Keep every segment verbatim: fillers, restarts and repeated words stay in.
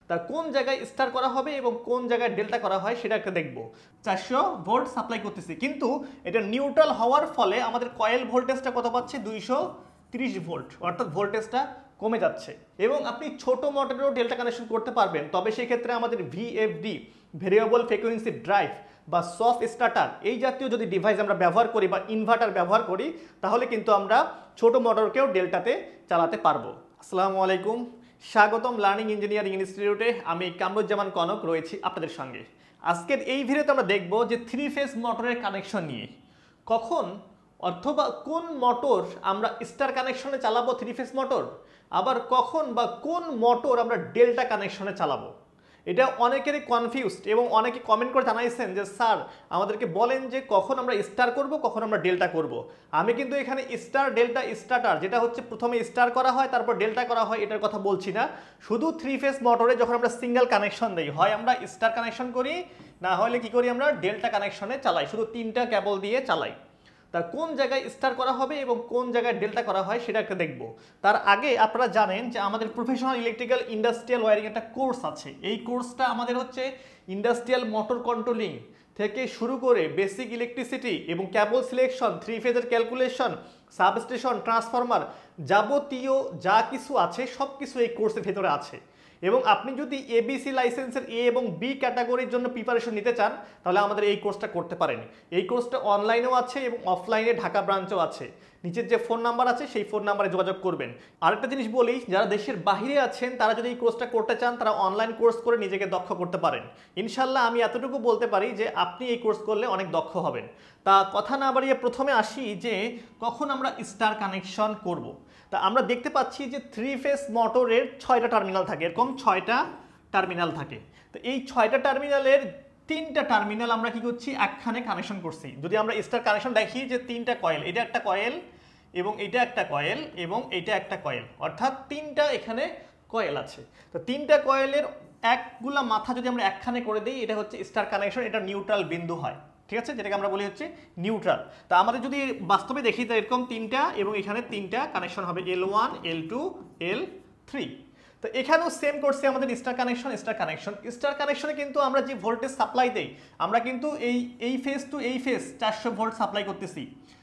তা কোন জায়গায় স্টার করা হবে এবং কোন জায়গায় ডেল্টা করা হয় সেটা একটা দেখব। চারশো ভোল্ট সাপ্লাই করতেছি, কিন্তু এটা নিউট্রাল হওয়ার ফলে আমাদের কয়েল ভোল্টেজটা কত পাচ্ছে, দুইশো তিরিশ ভোল্ট, অর্থাৎ ভোল্টেজটা কমে যাচ্ছে। এবং আপনি ছোট মোটরেও ডেল্টা কানেকশন করতে পারবেন, তবে সেই ক্ষেত্রে আমাদের ভিএফডি ভেরিয়েবল ফ্রিকোয়েন্সি ড্রাইভ বা সফট স্টার্টার এই জাতীয় যদি ডিভাইস আমরা ব্যবহার করি বা ইনভার্টার ব্যবহার করি, তাহলে কিন্তু আমরা ছোট মোটরকেও ডেল্টাতে চালাতে পারবো। আসসালামু আলাইকুম, স্বাগতম লার্নিং ইঞ্জিনিয়ারিং ইনস্টিটিউটে। আমি কামরুজ্জামান কনক রয়েছি আপনাদের সঙ্গে। আজকের এই ভিডিওতে আমরা দেখব যে থ্রি ফেজ মোটরের কানেকশন নিয়ে কখন অথবা কোন মোটর আমরা স্টার কানেকশনে চালাবো থ্রি ফেজ মোটর, আবার কখন বা কোন মোটর আমরা ডেল্টা কানেকশনে চালাবো। এটা অনেকেরই কনফিউজড এবং অনেকে কমেন্ট করে জানাইছেন যে স্যার আমাদেরকে বলেন যে কখন আমরা স্টার করব, কখন আমরা ডেল্টা করব। আমি কিন্তু এখানে স্টার ডেল্টা স্টার্টার যেটা হচ্ছে প্রথমে স্টার করা হয় তারপর ডেল্টা করা হয় এটার কথা বলছি না। শুধু থ্রি ফেজ মোটরে যখন আমরা সিঙ্গেল কানেকশন দিই, হয় আমরা স্টার কানেকশন করি, না হলে কি করি আমরা ডেল্টা কানেকশনে চালাই, শুধু তিনটা কেবল দিয়ে চালাই। তা কোন জায়গায় স্টার করা হবে এবং কোন জায়গায় ডেল্টা করা হয় সেটা একটা দেখব। তার আগে আপনারা জানেন যে আমাদের প্রফেশনাল ইলেকট্রিক্যাল ইন্ডাস্ট্রিয়াল ওয়্যারিং একটা কোর্স আছে। এই কোর্সটা আমাদের হচ্ছে ইন্ডাস্ট্রিয়াল মোটর কন্ট্রোলিং থেকে শুরু করে বেসিক ইলেকট্রিসিটি এবং ক্যাবল সিলেকশন, থ্রি ফেজের ক্যালকুলেশন, সাবস্টেশন, ট্রান্সফরমার, যাবতীয় যা কিছু আছে সব কিছু এই কোর্সের ভেতরে আছে। এবং আপনি যদি এবিসি লাইসেন্সের এ এবং বি ক্যাটাগরির জন্য প্রিপারেশন নিতে চান, তাহলে আমাদের এই কোর্সটা করতে পারেন। এই কোর্সটা অনলাইনেও আছে এবং অফলাইনে ঢাকা ব্রাঞ্চও আছে। নিচের যে ফোন নাম্বার আছে সেই ফোন নাম্বারে যোগাযোগ করবেন। আরেকটা জিনিস বলি, যারা দেশের বাইরে আছেন তারা যদি এই কোর্সটা করতে চান, তারা অনলাইন কোর্স করে নিজেকে দক্ষ করতে পারেন। ইনশাল্লাহ আমি এতটুকু বলতে পারি যে আপনি এই কোর্স করলে অনেক দক্ষ হবেন। তা কথা না বাড়িয়ে প্রথমে আসি যে কখন আমরা স্টার কানেকশন করব। তা আমরা দেখতে পাচ্ছি যে থ্রি ফেজ মোটরের ছয়টা টার্মিনাল থাকে, এরকম ছয়টা টার্মিনাল থাকে। তো এই ছয়টা টার্মিনালের তিনটা টার্মিনাল আমরা কি করছি, একখানে কানেকশন করছি। যদি আমরা স্টার কানেকশন দেখি যে তিনটা কয়েল, এটা একটা কয়েল এবং এটা একটা কয়েল এবং এটা একটা কয়েল, অর্থাৎ তিনটা এখানে কয়েল আছে। তো তিনটা কয়েলের একগুলা মাথা যদি আমরা একখানে করে দিই, এটা হচ্ছে স্টার কানেকশন, এটা নিউট্রাল বিন্দু হয়, ঠিক আছে, যেটাকে আমরা বলি হচ্ছে নিউট্রাল। তা আমাদের যদি বাস্তবে দেখি তো এরকম তিনটা এবং এখানে তিনটা কানেকশন হবে, L one, L two, L three. তো এখানেও সেম করছে আমাদের star connection. Star connection star কানেকশনে কিন্তু আমরা যে ভোল্টেজ সাপ্লাই দেই, আমরা কিন্তু এই এই ফেজ টু এই ফেজ চারশো ভোল্ট সাপ্লাই করতেছি,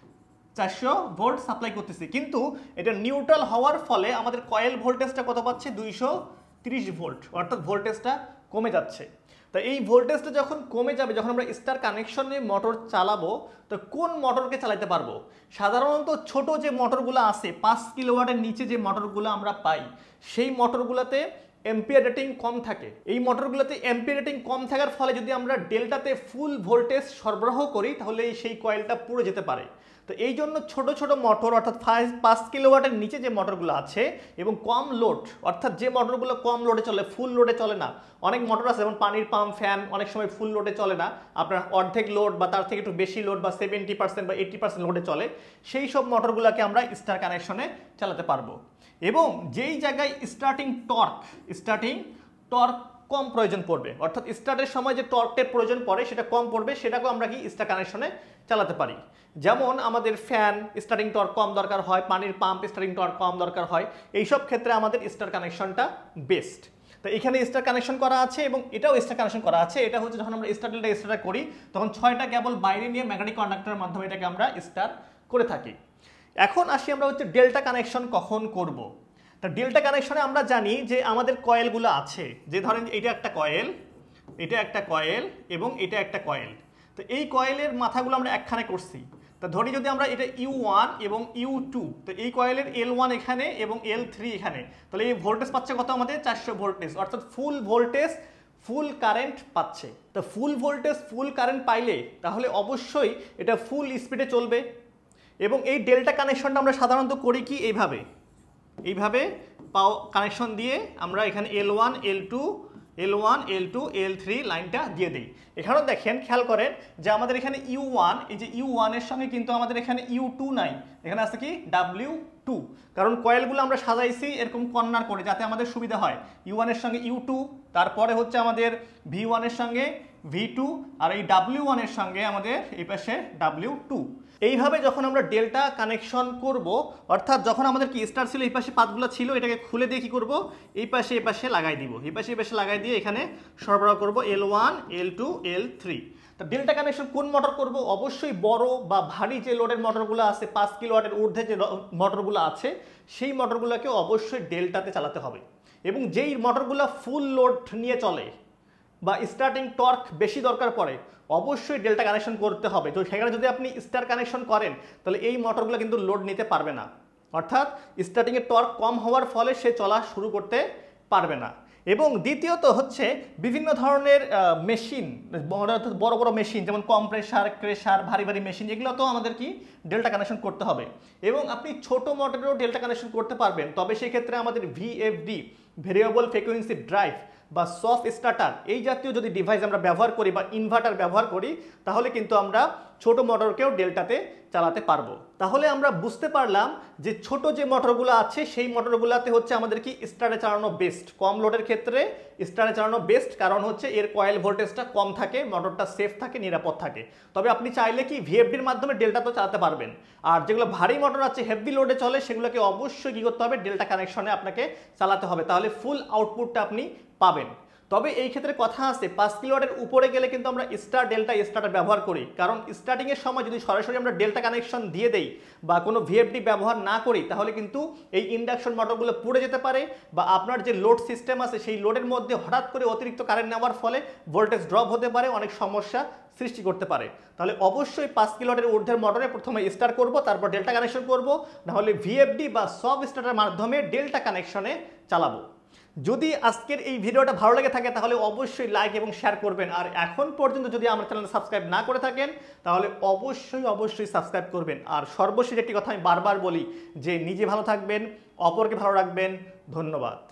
চারশো ভোল্ট সাপ্লাই করতেছি, কিন্তু এটা নিউট্রাল হওয়ার ফলে আমাদের কয়েল ভোল্টেজটা কত পাচ্ছে, দুইশো তিরিশ ভোল্ট, অর্থাৎ ভোল্টেজটা কমে যাচ্ছে। তো এই ভোল্টেজটা যখন কমে যাবে, যখন আমরা স্টার কানেকশনে মোটর চালাবো, তো কোন মোটরকে চালাতে পারবো? সাধারণত ছোট যে মোটরগুলো আছে, পাঁচ কিলোওয়াটের নিচে যে মোটরগুলো আমরা পাই, সেই মোটরগুলোতে এম্পিয়ার রেটিং কম থাকে। এই মোটরগুলোতে এম্পিয়ার রেটিং কম থাকার ফলে যদি আমরা ডেল্টাতে ফুল ভোল্টেজ সরবরাহ করি, তাহলে সেই কয়েলটা পুড়ে যেতে পারে। তো এই জন্য ছোট ছোট মোটর, অর্থাৎ ফাইভ পাঁচ কিলোওয়াটের নিচে যে মোটরগুলো আছে এবং কম লোড, অর্থাৎ যে মোটরগুলো কম লোডে চলে, ফুল লোডে চলে না। অনেক মোটর আছে যেমন পানির পাম্প, ফ্যান, অনেক সময় ফুল লোডে চলে না, আপনার অর্ধেক লোড বা তার থেকে একটু বেশি লোড বা সেভেন্টি পার্সেন্ট বা এইটি পার্সেন্ট লোডে চলে, সেই সব মোটরগুলোকে আমরা স্টার কানেকশনে চালাতে পারবো। এবং যেই জায়গায় স্টার্টিং টর্ক স্টার্টিং টর্ক কম প্রয়োজন পড়বে, অর্থাৎ স্টার্টের সময় যে টর্কের প্রয়োজন পড়ে সেটা কম পড়বে, সেটাকেও আমরা কি স্টার কানেকশনে চালাতে পারি। যেমন আমাদের ফ্যান স্টার্টিং টর্ক কম দরকার হয়, পানির পাম্প স্টার্টিং টর্ক কম দরকার হয়, এইসব ক্ষেত্রে আমাদের স্টার কানেকশনটা বেস্ট। তো এখানে স্টার কানেকশন করা আছে এবং এটাও স্টার কানেকশন করা আছে। এটা হচ্ছে যখন আমরা স্টার ডেল্টা স্টার করি, তখন ছয়টা কেবল বাইরে নিয়ে ম্যাগনেটিক কন্ডাক্টরের মাধ্যমে এটাকে আমরা স্টার করে থাকি। এখন আসি আমরা হচ্ছে ডেল্টা কানেকশন কখন করব। তা ডেল্টা কানেকশনে আমরা জানি যে আমাদের কয়েলগুলো আছে, যে ধরেন এটা একটা কয়েল, এটা একটা কয়েল এবং এটা একটা কয়েল। তো এই কয়েলের মাথাগুলো আমরা একখানে করছি। তা ধরি যদি আমরা এটা ইউ ওয়ান এবং ইউ টু, তো এই কয়েলের এল ওয়ান এখানে এবং এল থ্রি এখানে, তাহলে এই ভোল্টেজ পাচ্ছে কত আমাদের, চারশো ভোল্টেজ, অর্থাৎ ফুল ভোল্টেজ ফুল কারেন্ট পাচ্ছে। তো ফুল ভোল্টেজ ফুল কারেন্ট পাইলে তাহলে অবশ্যই এটা ফুল স্পিডে চলবে। এবং এই ডেল্টা কানেকশনটা আমরা সাধারণত করি কি, এইভাবে এইভাবে পাও কানেকশন দিয়ে আমরা এখানে L one, L two, L one, L two, L three লাইনটা দিয়ে দিই। এখানেও দেখেন, খেয়াল করেন যে আমাদের এখানে ইউ ওয়ান, এই যে ইউ ওয়ানের সঙ্গে কিন্তু আমাদের এখানে ইউ টু নাই, এখানে আছে কি ডাব্লিউ টু, কারণ কয়েলগুলো আমরা সাজাইছি এরকম কর্নার করে যাতে আমাদের সুবিধা হয়। ইউ ওয়ানের সঙ্গে ইউ টু, তারপরে হচ্ছে আমাদের ভি ওয়ানের সঙ্গে ভি টু, আর এই ডাব্লিউ ওয়ানের সঙ্গে আমাদের এই পাশে ডাব্লিউ টু। এইভাবে যখন আমরা ডেল্টা কানেকশন করব, অর্থাৎ যখন আমাদের কি স্টার ছিল এই পাশে পাতগুলো ছিল, এটাকে খুলে দিয়ে কি করব, এই পাশে এই পাশে লাগাই দিব, এই পাশে এই পাশে লাগাই দিয়ে এখানে সরবরাহ করব L one L two L three. তো ডেল্টা কানেকশন কোন মোটর করব? অবশ্যই বড় বা ভারী যে লোডের মোটরগুলো আছে, পাঁচ কিলোওয়াটের ঊর্ধ্বে যে মোটরগুলো আছে, সেই মোটরগুলোকে অবশ্যই ডেল্টাতে চালাতে হবে। এবং যেই মোটরগুলো ফুল লোড নিয়ে চলে বা স্টার্টিং টর্ক বেশি দরকার পড়ে, অবশ্যই ডেল্টা কানেকশন করতে হবে। তো সেখানে যদি আপনি স্টার কানেকশন করেন তাহলে এই মোটরগুলো কিন্তু লোড নিতে পারবে না, অর্থাৎ স্টার্টিংয়ের টর্ক কম হওয়ার ফলে সে চলা শুরু করতে পারবে না। এবং দ্বিতীয়ত হচ্ছে বিভিন্ন ধরনের মেশিন, অর্থাৎ বড় বড় মেশিন যেমন কম্প্রেসার, ক্রেশার, ভারী ভারী মেশিন, এগুলো তো আমাদের কি ডেল্টা কানেকশন করতে হবে। এবং আপনি ছোট মোটরেও ডেল্টা কানেকশন করতে পারবেন, তবে সেই ক্ষেত্রে আমাদের ভিএফডি, ভেরিয়েবল ফ্রিকোয়েন্সি ড্রাইভ বা সফট স্টার্টার, এই জাতীয় যদি ডিভাইস আমরা ব্যবহার করি বা ইনভার্টার ব্যবহার করি, তাহলে কিন্তু আমরা ছোট মোটরকেও ডেল্টাতে চালাতে পারবো। তাহলে আমরা বুঝতে পারলাম যে ছোট যে মোটরগুলো আছে সেই মোটরগুলোতে হচ্ছে আমাদের কি স্টারে চালানো বেস্ট। কম লোডের ক্ষেত্রে স্টারে চালানো বেস্ট, কারণ হচ্ছে এর কয়েল ভোল্টেজটা কম থাকে, মোটরটা সেফ থাকে, নিরাপদ থাকে। তবে আপনি চাইলে কি ভিএফডির মাধ্যমে ডেল্টা তো চালাতে পারবেন। আর যেগুলো ভারী মোটর আছে, হেভি লোডে চলে, সেগুলোকে অবশ্যই কী করতে হবে, ডেল্টা কানেকশনে আপনাকে চালাতে হবে, তাহলে ফুল আউটপুটটা আপনি পাবেন। তবে এই ক্ষেত্রে কথা আছে, পাঁচ কিলোওয়াটের উপরে গেলে কিন্তু আমরা স্টার ডেল্টা স্টার্টার ব্যবহার করি, কারণ স্টার্টিংয়ের সময় যদি সরাসরি আমরা ডেল্টা কানেকশন দিয়ে দেই বা কোনো ভিএফডি ব্যবহার না করি, তাহলে কিন্তু এই ইন্ডাকশন মোটরগুলো পুড়ে যেতে পারে, বা আপনার যে লোড সিস্টেম আছে সেই লোডের মধ্যে হঠাৎ করে অতিরিক্ত কারেন্ট নেওয়ার ফলে ভোল্টেজ ড্রপ হতে পারে, অনেক সমস্যা সৃষ্টি করতে পারে। তাহলে অবশ্যই পাঁচ কিলোওয়াটের ঊর্ধ্বের মোটরে প্রথমে স্টার করব, তারপর ডেল্টা কানেকশন করব, নাহলে ভিএফডি বা সব স্টার্টার মাধ্যমে ডেল্টা কানেকশনে চালাবো। যদি আজকের এই ভিডিওটা ভালো লেগে থাকে তাহলে অবশ্যই লাইক এবং শেয়ার করবেন। আর এখন পর্যন্ত যদি আমার চ্যানেল সাবস্ক্রাইব না করে থাকেন তাহলে অবশ্যই অবশ্যই সাবস্ক্রাইব করবেন। আর সর্বশেষ একটি কথা আমি বারবার বলি যে নিজে ভালো থাকবেন, অপরকে ভালো রাখবেন। ধন্যবাদ।